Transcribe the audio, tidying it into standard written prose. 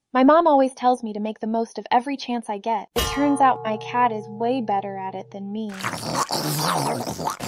My mom always tells me to make the most of every chance I get. It turns out my cat is way better at it than me.